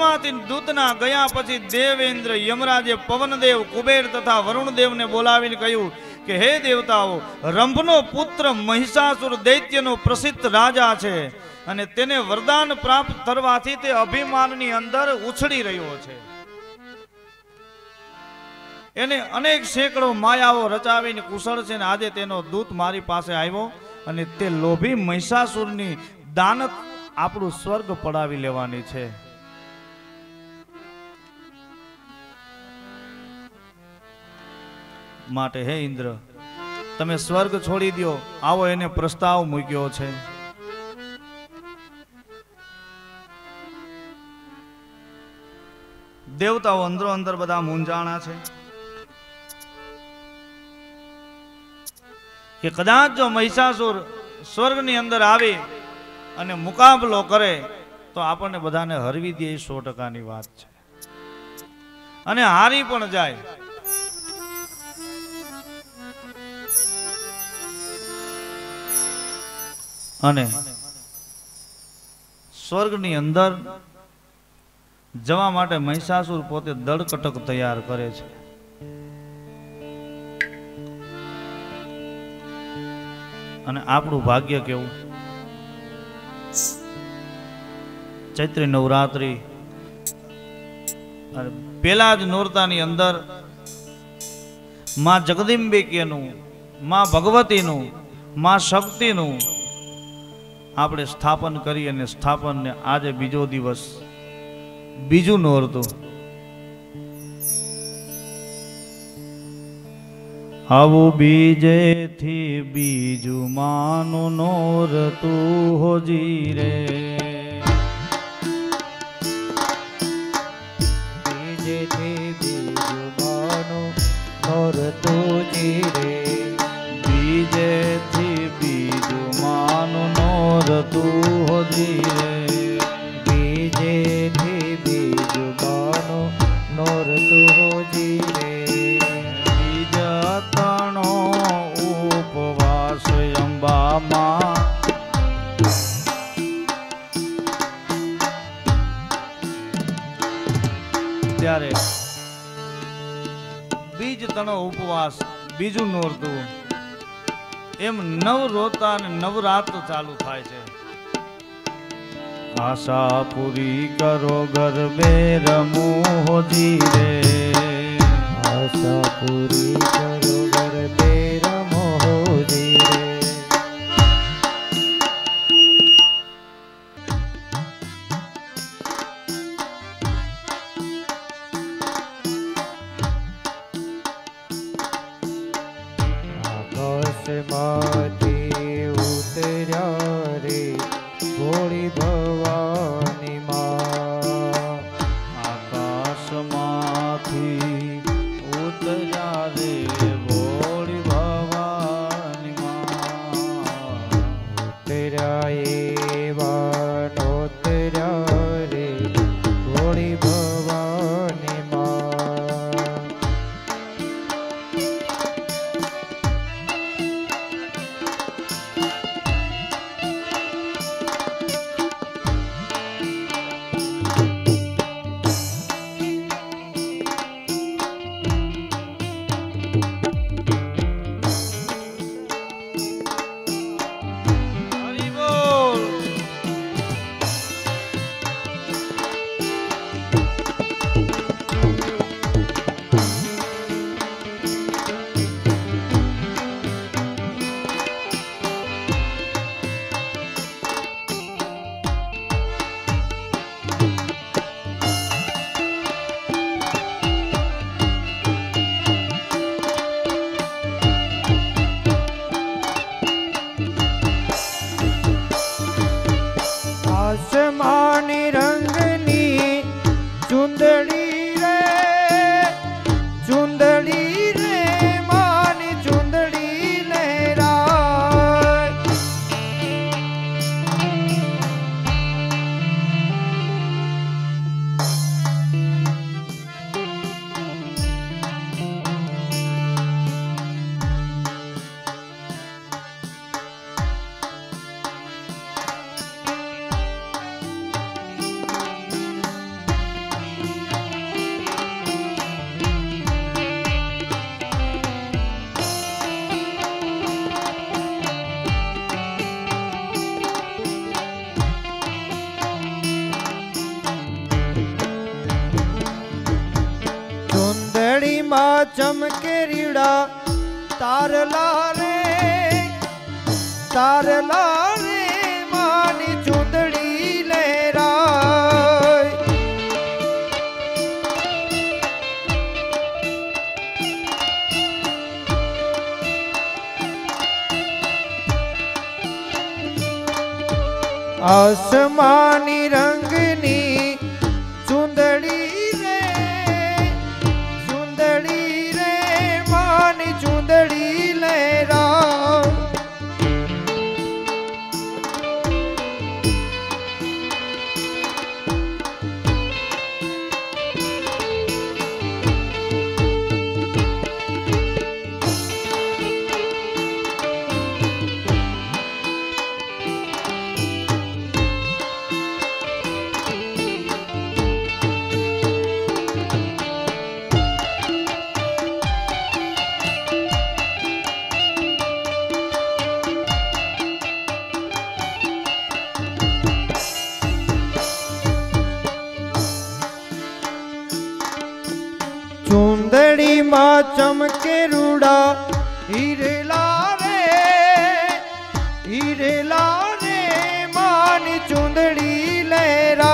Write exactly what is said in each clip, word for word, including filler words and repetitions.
स्वर्गमांथी दूतना गया पछी देवेंद्र यमराजे पवनदेव कुबेर तथा वरुणदेव ने बोलावीने कह्युं के हे देवताओ, रंभनो पुत्र महिषासुर दैत्यनो प्रसिद्ध राजा छे अने तेने वरदान प्राप्त करवाथी ते अभिमाननी अंदर उछળી રહ્યો છે। એને અનેક સેંકડો માયાઓ રચાવીને કુશળ છે ને આજે તેનો દૂત મારી પાસે આવ્યો અને તે લોભી મહિષાસુરની દાનત આપણું સ્વર્ગ પડાવી લેવાની છે। માટે હે ઇન્દ્ર, તમે સ્વર્ગ છોડી દો, આવો એને પ્રસ્તાવ મૂક્યો છે। દેવતાઓ અંદરો અંદર બધા મૂંઝાણા છે કે કદાચ જો મહિષાસુર સ્વર્ગની અંદર આવે અને મુકાબલો કરે તો આપણને બધાને હરવી દે, સો ટકાની વાત છે, અને હારી પણ જાય। અને સ્વર્ગની અંદર જવા માટે મહિષાસુર પોતે દળકટક તૈયાર કરે છે। અને આપણું ભાગ્ય કેવું, ચૈત્રી નવરાત્રી પેલા જ નોરતાની અંદર માં જગદંબિકેનું, માં ભગવતીનું, માં શક્તિનું આપણે સ્થાપન કરી અને સ્થાપન ને આજે બીજો દિવસ, બીજું નોરતું। આવું બીજે થી બીજું માનું નોરતું હોજી રે, બીજે થી બીજું માનું નોરતું જી રે, બીજે થી બીજું માનું નોરતું હોજી રે, બીજે થી બીજું માનું નોરતું હોજી રે। તણો ઉપવાસ અંબામાં, ત્યારે બીજ તણો ઉપવાસ, બીજું નોરતું, એમ નવ રોતા અને નવરાત ચાલુ થાય છે। આશા પૂરી કરો ગરબે રમું હોજી રે, આશા પૂરી કરો ગરબે રમો હોજી રે। આકાશમાંથી ઉતર્યા રે ભોળી ભવાની માં, આકાશમાંથી ઉતર્યા રે ભોળી ભવાની માં, ઉતર્યા એવા નોતર્યા રે ભોળી ભવાની માં। चमके रीड़ा तारला रे तारला रे मानी चुंदड़ी लहराए। आसमानी रंगनी चुंदड़ी रे चुंदड़ी रे मानी चुंदड़ी लहरा। चुंदड़ी माँ चमके रूड़ा हीरेला रे हीरेला रे मानी चुंदड़ी लहरा।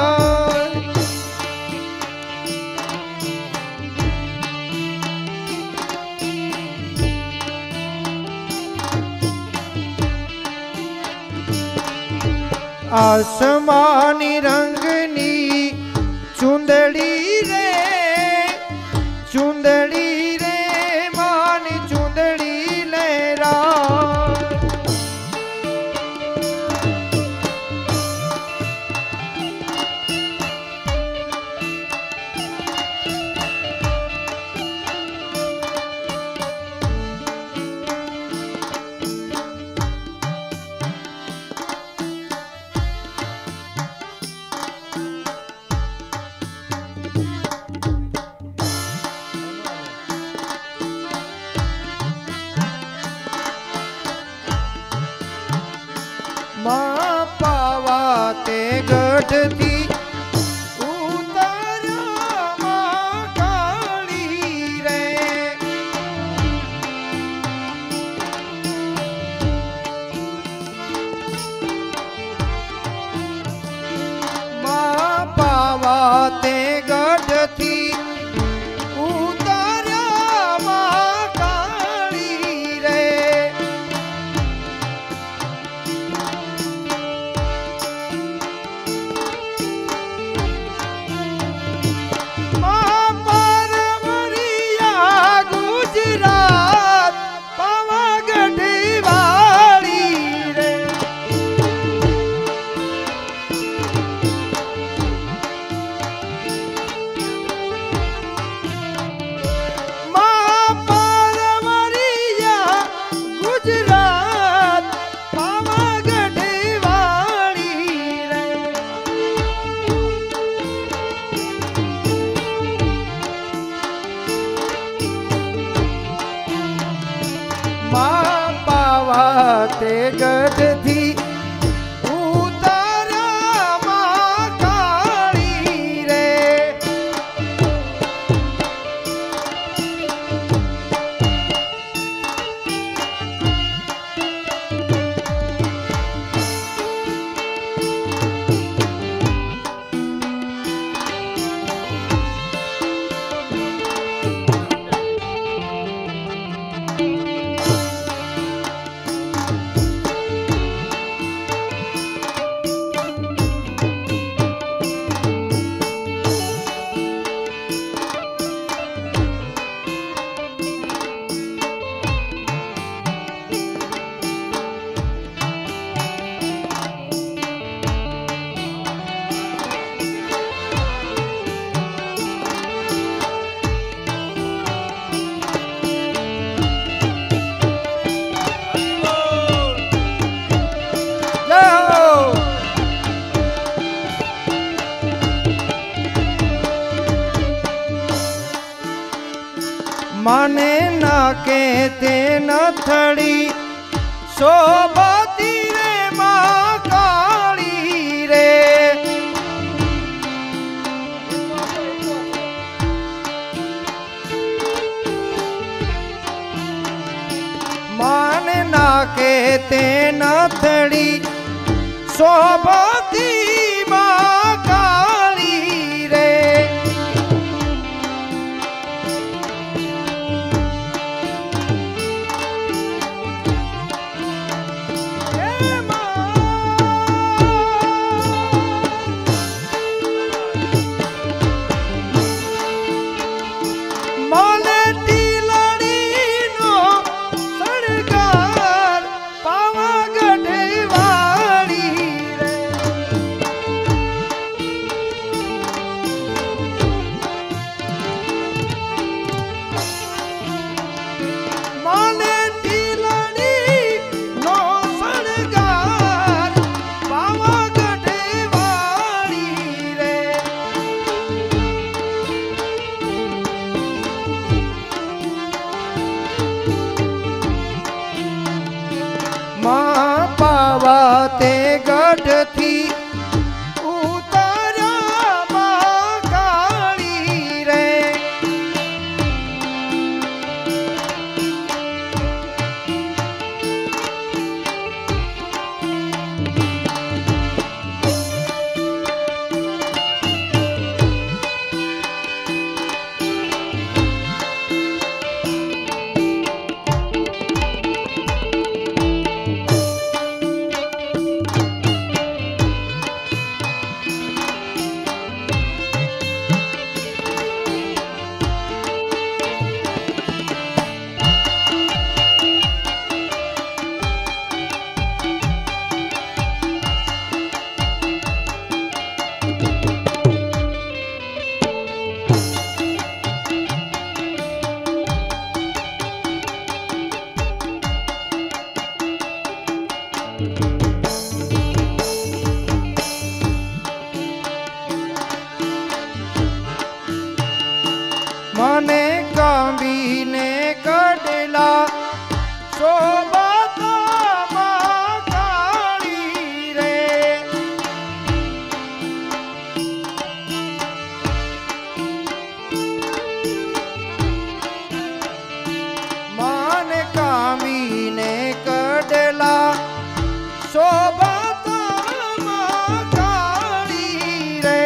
आसमानी रंगनी चुंदड़ी रे चुंदड़ी रे मानी चुंदड़ी लहरा। माँ पावा ते गढ़ थी उतारा माँ काली रे। माँ पावा ते गढ़ थी उतारा माँ काली रे। माँ पावा ते गढ़ थी उतारा माँ काली रे। माने ना कहते न थड़ी शोभाती रे माँ काली रे। के ते नथड़ी शोभती माँ काली रे। माँ पावा ते गढ़ थी उतारा माँ काली रे। मने कांबीने कडेला शोभता माँ काली रे। मन कांबीने कडेला शोभता माँ काली रे।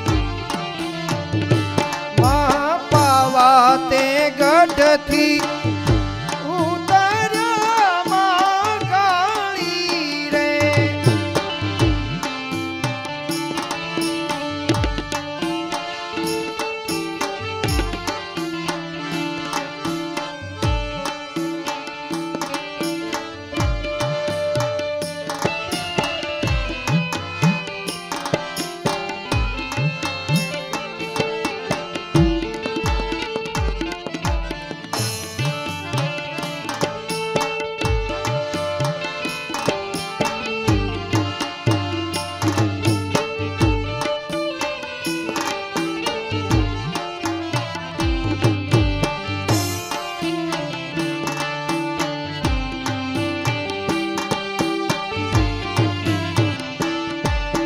गढ़ थी